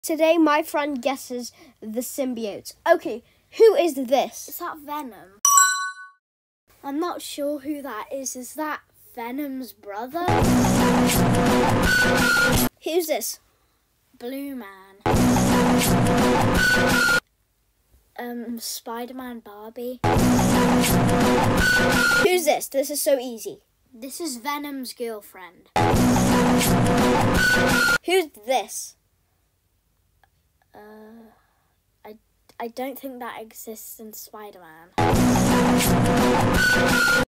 Today, my friend guesses the symbiote. Okay, who is this? Is that Venom? I'm not sure who that is. Is that Venom's brother? Who's this? Blue Man. Spider-Man Barbie. Who's this? This is so easy. This is Venom's girlfriend. Who's this? I don't think that exists in Spider-Man.